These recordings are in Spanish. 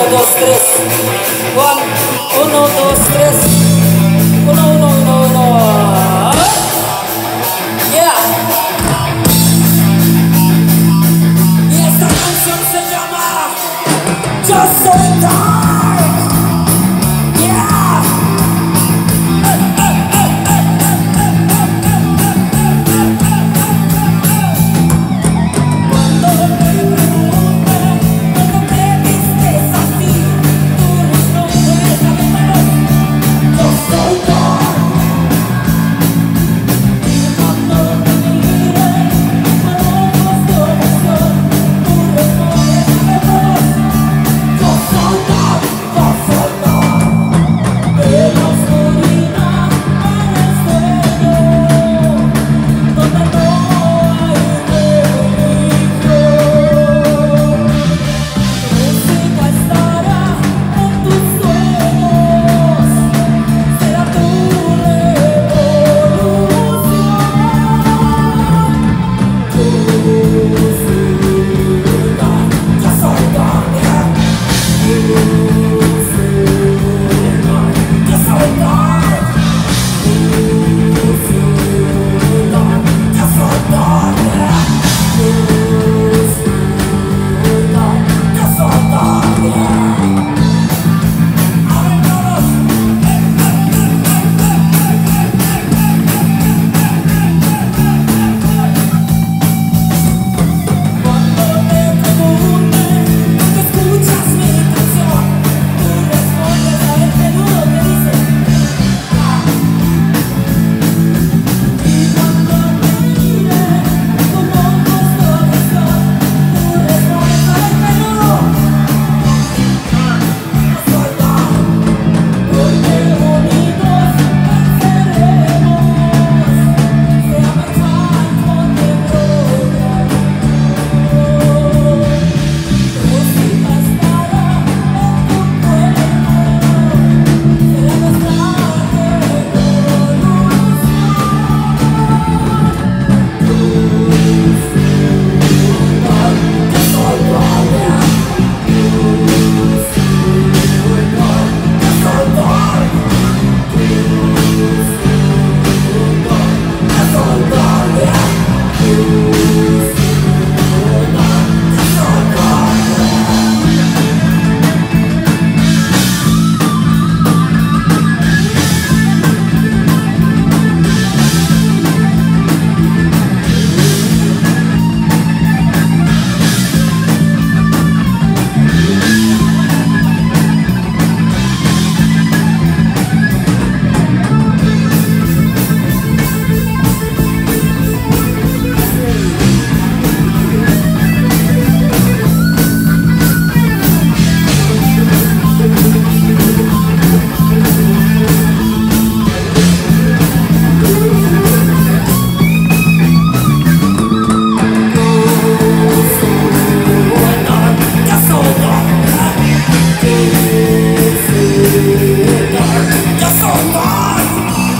dos, tres. Juan, uno, dos, tres. Uno, uno, uno, uno. Yeah. Y esta canción se llama Yo Soy Dark. Yeah. Cuando me pregunten cómo me vistes así, tú respondes a mi mano. Yo soy Dark. Y cuando te miren con ojos de oración, tú respondes a mi voz. Yo soy Dark, yo soy Dark. En la oscuridad, en este mundo, donde no hay religión, música estará en tus sueños, será tu revolución. Yo soy Dark, yeah. Yo soy Dark. Yo soy Dark, yeah. Yo soy Dark, yeah. Cuando te pregunten dónde escuchas mi canción, tú respondes a este nudo que dice y cuando te miren con ojos de oración, tú respondes a este nudo. Yo soy Dark, porque unidos venceremos. Se llama Time for the Road. Música estará en tu cuerpo, será nuestra revolución. Yo soy Dark, yeah. Yo soy Dark. Yo soy Dark, yeah. Yo soy Dark.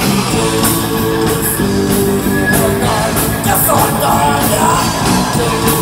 Yo soy Dark, yeah.